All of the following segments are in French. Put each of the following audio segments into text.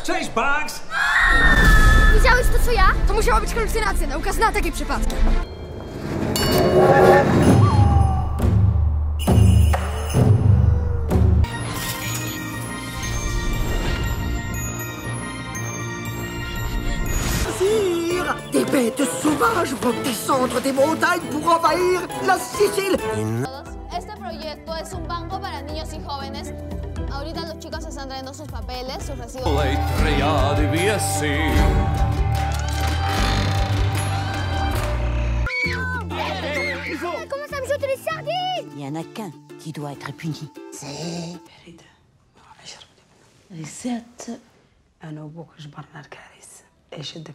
Cześć, Bugs! Widziałeś to, co ja? To musiała być halucynacja. Nauka zna takie przypadki. Des bêtes sauvages vont descendre des montagnes pour envahir la Sicile. Este proyecto es un banco para niños y jóvenes. Ahorita los chicos están trayendo sus papeles, sus recibos. Comment ça me saute les sardines? Il y en a qu'un qui doit être puni. C'est... رسالة أنا وأبوك جبرنا الكارثة إيش بدك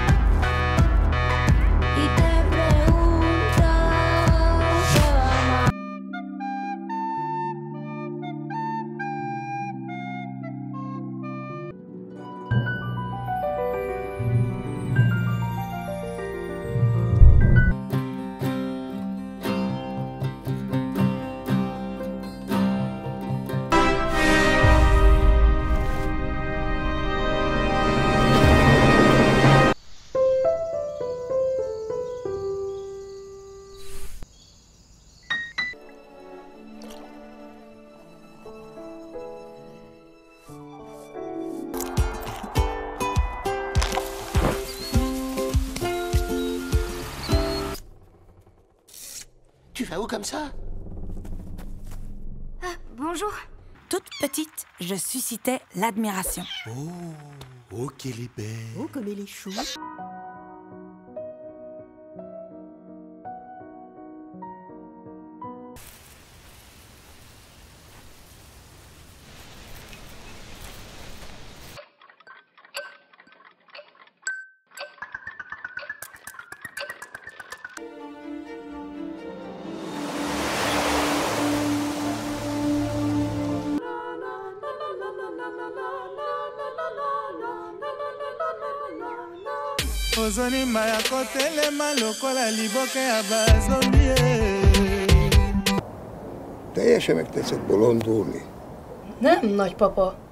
Tu vas où comme ça? Ah, bonjour. Toute petite, je suscitais l'admiration. Oh, qu'elle est belle. Oh, comme elle est chou. ozoni maya kotelema lokola liboke ya bazomie. Teljesen megtetszett bolondulni. Nem, nagypapa.